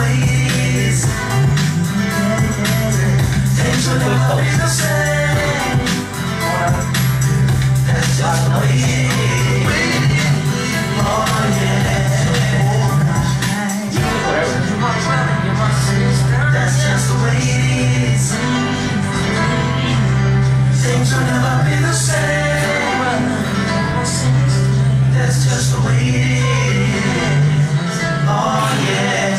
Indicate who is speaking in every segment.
Speaker 1: way it is. Things will never be the same. That's just the way it is. Oh yeah. That's just the way it is. Things will never be the same. That's just the way it is. Oh yeah.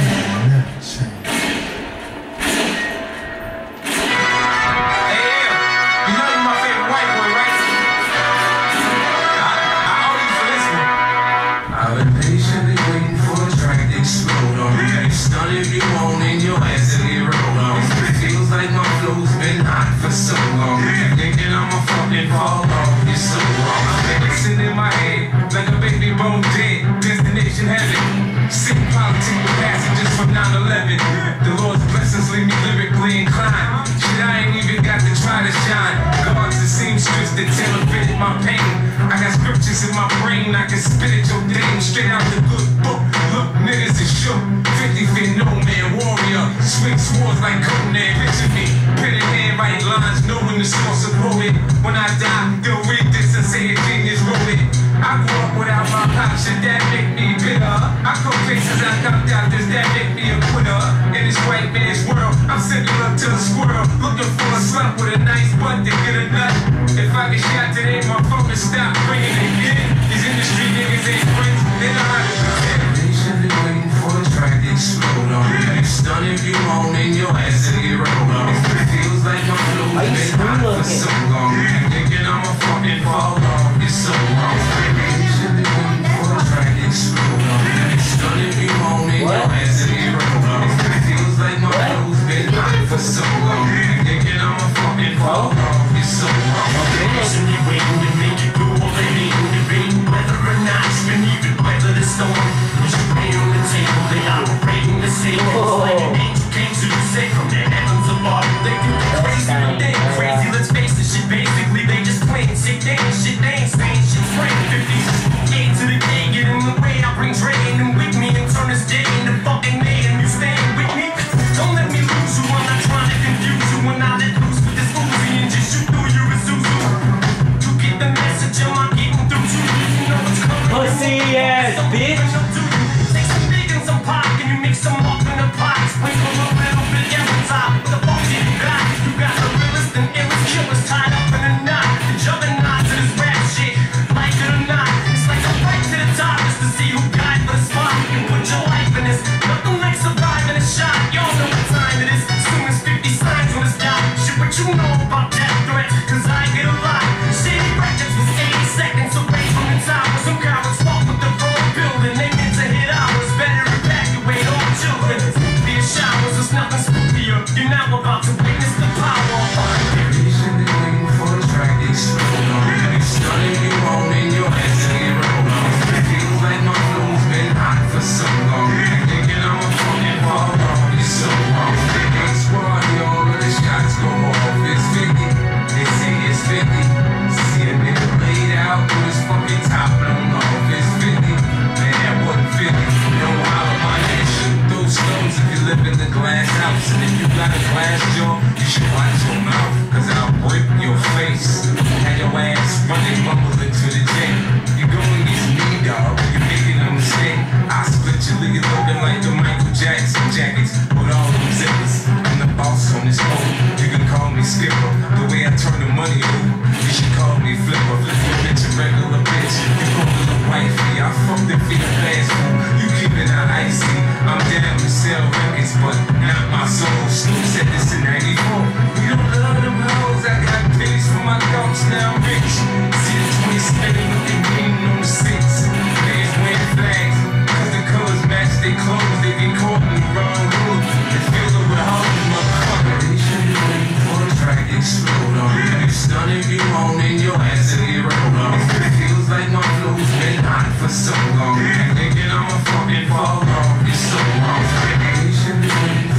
Speaker 2: If you want in your ass and get rolled on. It feels like my flow's been hot for so long. Thinking I'ma fucking fall off, it's so wrong. I'm dancing in my head like a baby bone dead. Destination heaven. Sitting politics with passengers from 9/11. The Lord's blessings leave me lyrically inclined. Shit, I ain't even got to try to shine. Guards and seamstress that tailor fit my pain. I got scriptures in my brain, I can spit at your dame straight out the good book. Look, niggas is shook. 50 feet, no man, warrior. Swing swords like Conan, picture me. Pen in hand, write lines, knowing the source of poet. When I die, they'll read this and say a genius wrote it. I grew up without my pops, should that make me bitter? I go places I dumped out, does that make me a quitter? In this white man's world, I'm sitting up to a squirrel, looking for a slut with a nice butt to get a nut. If I get shot today, my phone will stop ringing again. These industry niggas ain't friends, they know how to pretend. They should be waiting for a track to explode on. You stun if you want in your ass and get rolled on. It feels like my flow's been hot for so long. Thinking I'ma fucking fall off, it's so wrong. They should be waiting for a track to explode on. You stun if you want in your ass and get rolled on. It feels like my flow's been hot for so long. Thinking I'ma fucking fall off, it's so wrong.
Speaker 1: Patiently waiting to make it through all they need to be. Whether or not it's been even weather the storm. Put your pain on the table, they operating the same. It's like an angel came to save from the heavens above. They do the crazy, but they ain't crazy. Let's face the shit, basically they just playing shit. They ain't shit, they ain't saying shit. Spraying 50s, A to the K, get in the way. I bring Dre in them with me and turn this day into fucking mayhem. You staying with me? Don't let me lose you. I'm not trying to confuse you. When I let loose with this Uzi and just shoot through you with Zuzu. You get the message, am I getting through to you? You know what's coming.
Speaker 3: Pussy ass bitch.
Speaker 1: Take some big and some pop, and you mix them up in the pot. Sprinkle a little bit every time. What the fuck you got? You got the realest and illest killers tied up in a knot. The juggernaut to this rap shit, like it or not. It's like a fight to the top just to see who died for the spot. And put your life in this. Nothing like surviving a shot. Y'all know what time it is. Soon as 50 signs on the stop. Shit, what you know about that threat? Cause I get a lot. Shady records was 80 seconds away from the top. Where some cowards walk with the wrong building. They meant to hit ours. Better evacuate all children. Be a showers, there's nothing spookier. You're now about to witness the power of fire.
Speaker 2: They should be waiting for a track to explode on. You stun if you want in your ass and get rolled on. It feels like my flow's been hot for so long. Thinking I'ma fucking fall off, it's so wrong. Big squad, y'all, let the shots go off. It's 50, they say it's 50. See a nigga laid out with his fucking top blown off. It's 50, man, that wasn't 50. Don't holler my head, shoot those stones if you live in the glass house. And if you got a glass jaw, you should watch your mouth, cause I'll break your face. Had your ass running, mumbling to the jail. You go against me, dog, you're making a mistake. I split your league looking like the Michael Jackson jackets with all them zippers. I'm the boss on this boat, you can call me Skipper. The way I turn the money over, you should call me Flipper. Flipper bitch, a regular bitch. You go to the wifey, I fucked it for your fast food. You keep it out icy. I'm down to sell records, but not my soul. Snoop said this in 94. We don't love them hoes, I got pennies for my thoughts, now I'm rich. See the 20 spinning with the green on the 6. Fans wearing flags, cause the colors match their clothes. They get caught in the wrong hood. They fill up with all the motherfucker. They should be waiting for a track to explode on. You stun if you want in your ass and get rolled on. It feels like my flow's been hot for so long. Thinking I'ma fucking fall off, it's so wrong. They should be waiting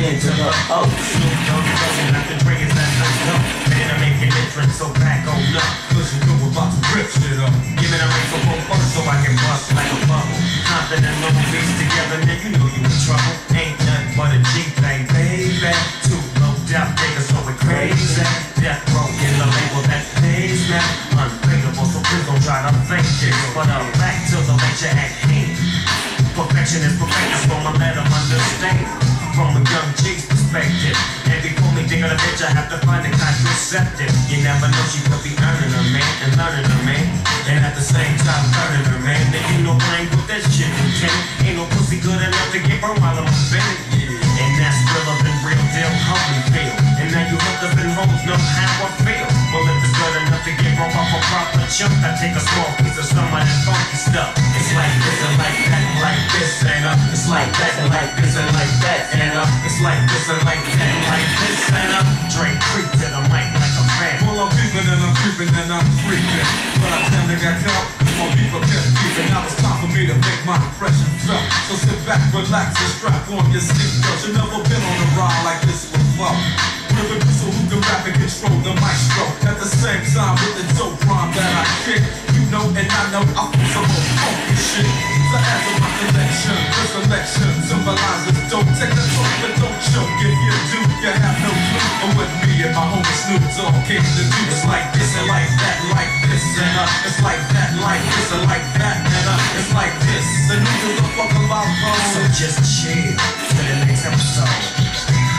Speaker 3: into the O.
Speaker 1: Snoop Dogg doesn't have to drink it, that's no dope. Man, I make an entrance, so back on up.
Speaker 2: Cause you know we're about to rip shit up.
Speaker 1: Give me the ring for both first so I can bust like a bubble. Compton and Little Beats together, nigga, you know you in trouble. Ain't nothing but a G-thing, baby. Too low down niggas, so we're crazy. Death Row in the label that pays me. Unbeatable, so please don't try to fake this. But back to the lecture at hand. Perfection is perfect, so I'ma let them understand. From a young G's perspective. And before me digging a bitch, I have to find a contraceptive. You never know she could be earning her, man, and learning her, man. And at the same time, learning her, man. Then you know I ain't with that shit, lieutenant. Ain't no pussy good enough to get her while I'm offended. And that's realer than real deal, how we feel. And now you hookers and hoes know how I feel. Well, if it's good enough to get broke off a proper chunk, I take a small piece of some of that funky stuff. It's like this and like that, like this and it's like that and like this and like that and it's like this and like that, like this and Dre creep to the mic like a fan.
Speaker 2: Well, I'm peeping and I'm creeping and I'm freaking. But I kinda got caught, my people kept keeping. Now it's time for me to make my impression felt. So sit back, relax, and strap on your seatbelt. You've never been on a ride like this before. With a producer who can rap and control the maestro. At the same time with the dope rhyme that I kick. You know and I know I feel some more funky shit. So add to my collection, the selection symbolizes don't take the talk but don't choke. If you do, you have no clue. And with me and my homie Snoop Dogg came to do. It's like this and like that, like this and it's like that, like this and like that and it's like this. And who gives a fuck about those?
Speaker 1: So just chill to the next episode.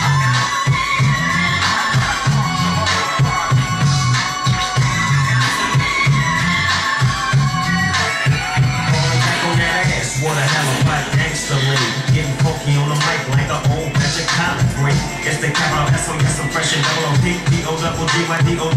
Speaker 1: What a hell of a gangster lean. Getting funky on the mic like an old batch of collard green. It's the capital S-O, yes, I'm fresh and double O-P, D-O-double-G-Y-D-O